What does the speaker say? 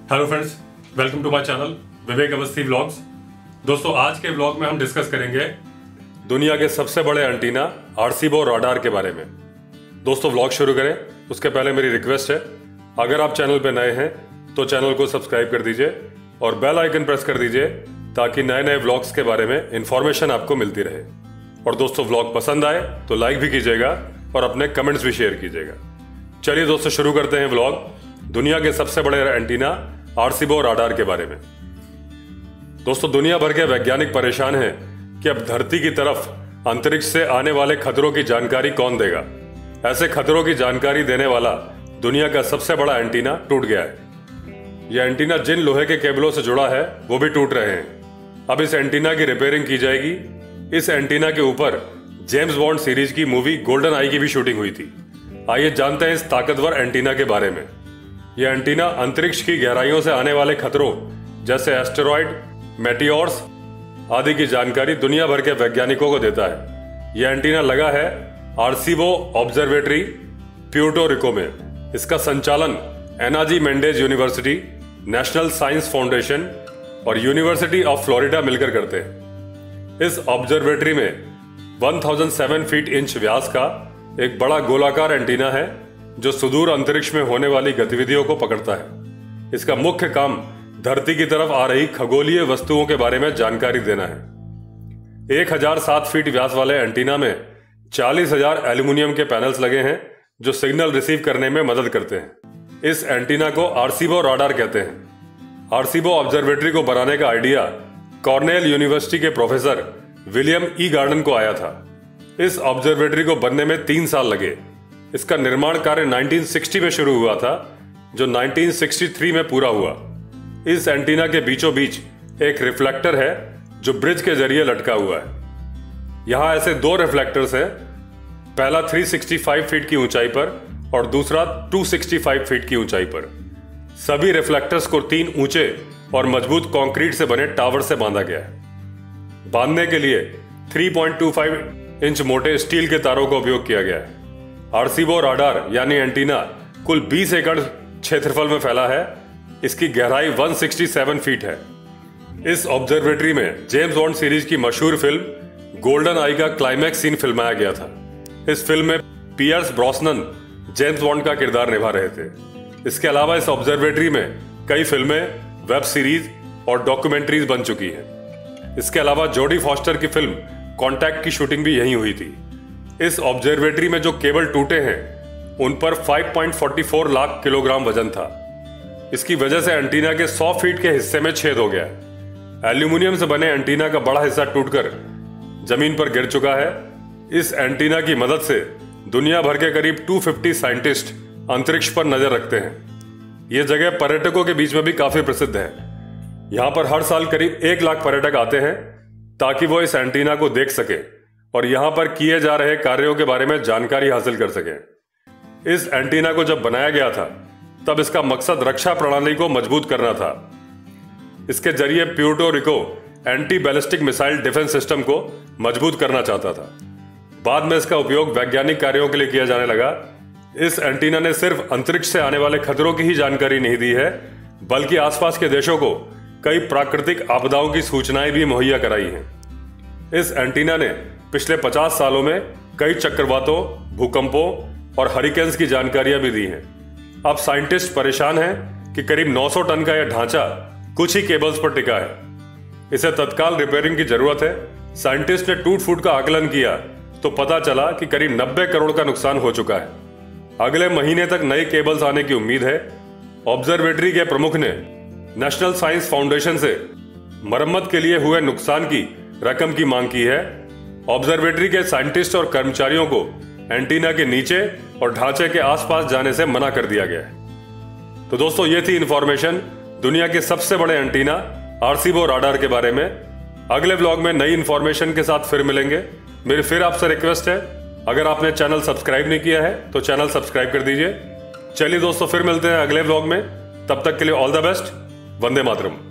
Hello friends, welcome to my channel Vivek Awasthi vlogs. दोस्तों, आज के व्लॉग में हम डिस्कस करेंगे दुनिया के सबसे बड़े एंटीना आर्सीबो राडार के बारे में। दोस्तों, व्लॉग शुरू करें उसके पहले मेरी रिक्वेस्ट है, अगर आप चैनल पर नए हैं तो चैनल को सब्सक्राइब कर दीजिए और बेल आइकन प्रेस कर दीजिए ताकि नए नए व्लॉग्स के बारे में इंफॉर्मेशन आपको मिलती रहे। और दोस्तों, व्लॉग पसंद आए तो लाइक भी कीजिएगा और अपने कमेंट्स भी शेयर कीजिएगा। चलिए दोस्तों, शुरू करते हैं व्लॉग दुनिया के सबसे बड़े एंटीना आर्सीबो राडार के बारे में। दोस्तों, दुनिया भर के वैज्ञानिक परेशान हैं कि अब धरती की तरफ अंतरिक्ष से आने वाले खतरों की जानकारी कौन देगा। ऐसे खतरों की जानकारी देने वाला दुनिया का सबसे बड़ा एंटीना टूट गया है। यह एंटीना जिन लोहे के केबलों से जुड़ा है वो भी टूट रहे हैं। अब इस एंटीना की रिपेयरिंग की जाएगी। इस एंटीना के ऊपर जेम्स बॉन्ड सीरीज की मूवी गोल्डन आई की भी शूटिंग हुई थी। आइए जानते हैं इस ताकतवर एंटीना के बारे में। यह एंटीना अंतरिक्ष की गहराइयों से आने वाले खतरों जैसे एस्टेरॉइड, मेटियोर्स आदि की जानकारी दुनिया भर के वैज्ञानिकों को देता है। यह एंटीना लगा है आर्सीबो ऑब्जर्वेटरी प्यूर्टो रिको में। इसका संचालन Ana G Mendez university, national science foundation और यूनिवर्सिटी ऑफ फ्लोरिडा मिलकर करते हैं। इस ऑब्जर्वेटरी में 1007 फीट इंच व्यास का एक बड़ा गोलाकार एंटीना है जो सुदूर अंतरिक्ष में होने वाली गतिविधियों को पकड़ता है। इसका मुख्य काम धरती की तरफ आ रही खगोलीय वस्तुओं के बारे में जानकारी देना है। 1007 फीट व्यास वाले एंटीना में 40,000 एल्यूमिनियम के पैनल्स लगे हैं जो सिग्नल रिसीव करने में मदद करते हैं। इस एंटीना को आर्सीबो राडार कहते हैं। आर्सीबो ऑब्जर्वेटरी को बनाने का आइडिया कॉर्नेल यूनिवर्सिटी के प्रोफेसर विलियम ई गार्डन को आया था। इस ऑब्जर्वेटरी को बनने में 3 साल लगे। इसका निर्माण कार्य 1960 में शुरू हुआ था जो 1963 में पूरा हुआ। इस एंटीना के बीचों बीच एक रिफ्लेक्टर है जो ब्रिज के जरिए लटका हुआ है। यहां ऐसे 2 रिफ्लेक्टर्स हैं, पहला 365 फीट की ऊंचाई पर और दूसरा 265 फीट की ऊंचाई पर। सभी रिफ्लेक्टर्स को 3 ऊंचे और मजबूत कंक्रीट से बने टावर से बांधा गया है। बांधने के लिए 3.25 इंच मोटे स्टील के तारों का उपयोग किया गया है। आर्सीबो राडार यानी एंटीना कुल 20 एकड़ क्षेत्रफल में फैला है। इसकी गहराई 167 फीट है। इस ऑब्जर्वेटरी में जेम्स बॉन्ड सीरीज की मशहूर फिल्म गोल्डन आई का क्लाइमैक्स सीन फिल्माया गया था। इस फिल्म में पियर्स ब्रॉसनन जेम्स बॉन्ड का किरदार निभा रहे थे। इसके अलावा इस ऑब्जर्वेटरी में कई फिल्में, वेब सीरीज और डॉक्यूमेंट्रीज बन चुकी हैं। इसके अलावा जोडी फॉस्टर की फिल्म कॉन्टैक्ट की शूटिंग भी यहीं हुई थी। इस ऑब्जर्वेटरी में जो केबल टूटे हैं उन पर 5.44 लाख किलोग्राम वजन था। इसकी वजह से एंटीना के 100 फीट के हिस्से में छेद हो गया। एल्यूमिनियम से बने एंटीना का बड़ा हिस्सा टूटकर जमीन पर गिर चुका है। इस एंटीना की मदद से दुनिया भर के करीब 250 साइंटिस्ट अंतरिक्ष पर नजर रखते हैं। यह जगह पर्यटकों के बीच में भी काफी प्रसिद्ध है। यहां पर हर साल करीब 1 लाख पर्यटक आते हैं ताकि वो इस एंटीना को देख सके और यहां पर किए जा रहे कार्यों के बारे में जानकारी हासिल कर सकें। इस एंटीना को जब बनाया गया था तब इसका मकसद रक्षा प्रणाली को मजबूत करना था। इसके जरिए Puerto Rico anti ballistic missile defence system को मजबूत करना चाहता था। बाद में इसका उपयोग वैज्ञानिक कार्यों के लिए किया जाने लगा। इस एंटीना ने सिर्फ अंतरिक्ष से आने वाले खतरों की ही जानकारी नहीं दी है, बल्कि आसपास के देशों को कई प्राकृतिक आपदाओं की सूचनाएं भी मुहैया कराई हैं। इस एंटीना ने पिछले 50 सालों में कई चक्रवातों, भूकंपों और हरिकेन्स की जानकारियां भी दी हैं। अब साइंटिस्ट परेशान हैं कि करीब 900 टन का यह ढांचा कुछ ही केबल्स पर टिका है। इसे तत्काल रिपेयरिंग की जरूरत है। साइंटिस्ट ने टूट फूट का आकलन किया तो पता चला कि करीब 90 करोड़ का नुकसान हो चुका है। अगले महीने तक नए केबल्स आने की उम्मीद है। ऑब्जर्वेटरी के प्रमुख ने नेशनल साइंस फाउंडेशन से मरम्मत के लिए हुए नुकसान की रकम की मांग की है। ऑब्जर्वेटरी के साइंटिस्ट और कर्मचारियों को एंटीना के नीचे और ढांचे के आसपास जाने से मना कर दिया गया है। तो दोस्तों, ये थी इंफॉर्मेशन दुनिया के सबसे बड़े एंटीना आर्सीबो राडार के बारे में। अगले व्लॉग में नई इंफॉर्मेशन के साथ फिर मिलेंगे। मेरी फिर आपसे रिक्वेस्ट है, अगर आपने चैनल सब्सक्राइब नहीं किया है तो चैनल सब्सक्राइब कर दीजिए। चलिए दोस्तों, फिर मिलते हैं अगले व्लॉग में। तब तक के लिए ऑल द बेस्ट। वंदे मातरम।